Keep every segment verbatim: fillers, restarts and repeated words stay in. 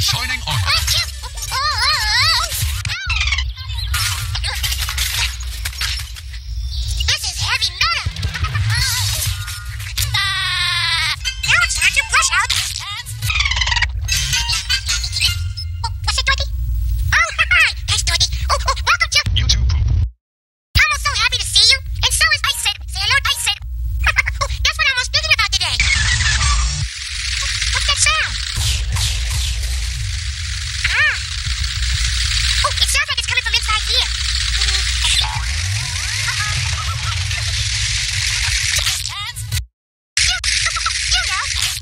shining armor. This is heavy metal. Now it's time to brush out. Oh, what's it, Dorothy? Oh, hi. Thanks, Dorothy. Oh, oh, welcome to... You too, Poop. I'm so happy to see you, and so is Ice Said. Say hello, Ice Said. Oh, that's what I was thinking about today. What's that sound? Ah. Oh, it sounds like it's coming from inside here. Uh-oh. You, you know.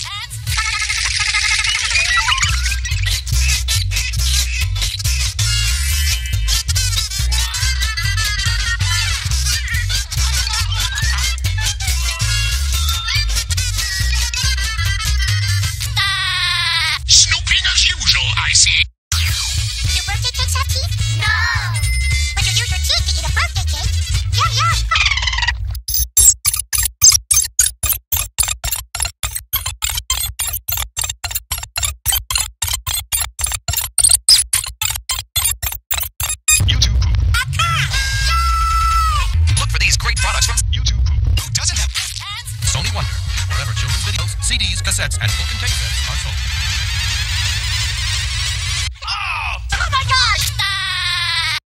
Snooping as usual, I see. Do birthday cakes have teeth? No. But you use your teeth to eat a birthday cake. Yum, yum. You too, Poop. Look for these great products from You too, Poop. Who doesn't have Sony Wonder? Wherever children's videos, C Ds, cassettes, and book and tape sets are sold.